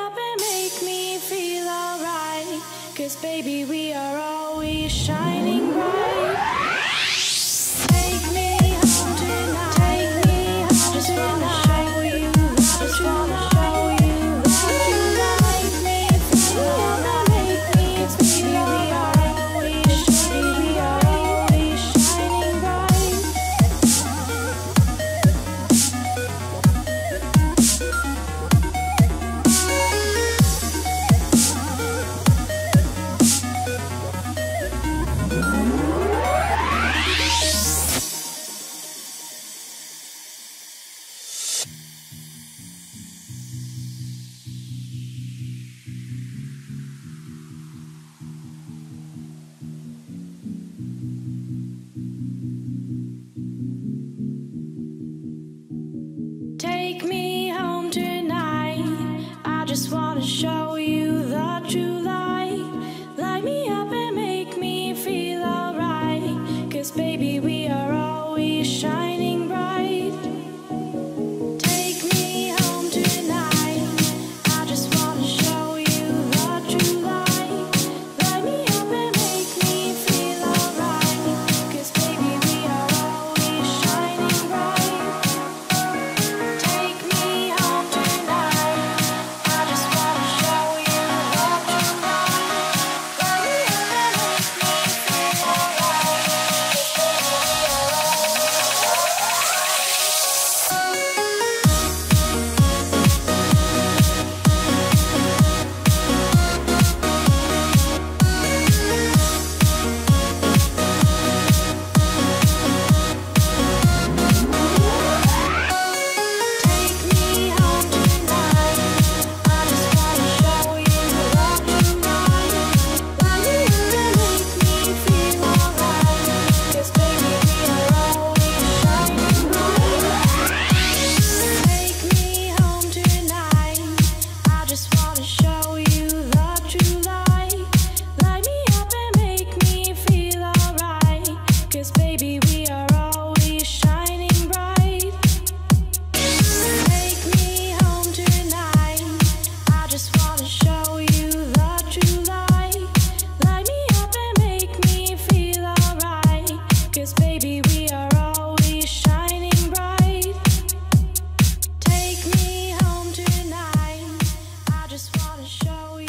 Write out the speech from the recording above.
up and make me feel alright. 'Cause baby, we are always shining bright. Take me home tonight. Take me home. Just wanna show you. Just wanna show you that you like me. Feel up and make me feel alright. Baby, we are always shining bright. Take me home tonight. I just wanna show you the true light. Light me up and make me feel alright. 'Cause baby, we are always shining bright. Take me home tonight. I just wanna show you the true light. Light me up and make me feel alright. 'Cause baby, we are always shining bright. Take me home tonight. I just wanna show you the true light. Light me up and make me feel alright. 'Cause baby, we are Take me home tonight. I just wanna show you the true light. Light me up and make me feel alright. 'Cause baby, we are always shining bright. Take me home tonight. I just wanna show you the true light. Light me up and make me feel alright. 'Cause baby, we are always shining bright. Take me home tonight. I just wanna show you the true light. Light me up and make me feel alright. 'Cause baby, we are always shining bright. Take me home tonight. I just wanna show you